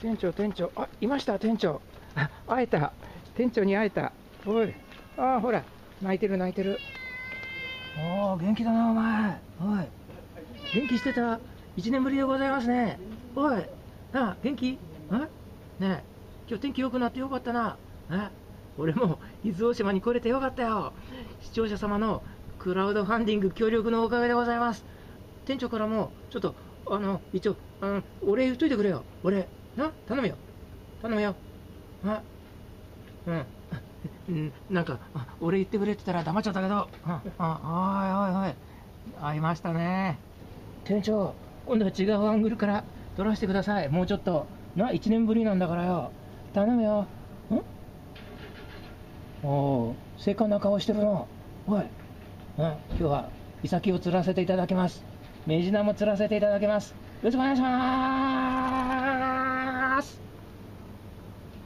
店長、あ、いました、店長。あ、会えた。店長に会えた。おい、あ、ほら、泣いてる、泣いてる。おー、元気だな、お前。おい、元気してた。1年ぶりでございますね。おい、なあ、元気？あ、ねえ、今日天気良くなってよかったな。俺も伊豆大島に来れてよかったよ。視聴者様のクラウドファンディング協力のおかげでございます。店長からも、ちょっと、一応、お礼言っといてくれよ。俺、頼むよ。頼むよ。なんか、俺言ってくれって言ったら黙っちゃったけど、おいおいおい、会いましたね。店長、今度は違うアングルから撮らせてください。もうちょっと。1年ぶりなんだからよ。頼むよ。おお、精悍な顔してるな。おい、今日は、イサキを釣らせていただきます。メジナも釣らせていただきます。よろしくお願いします。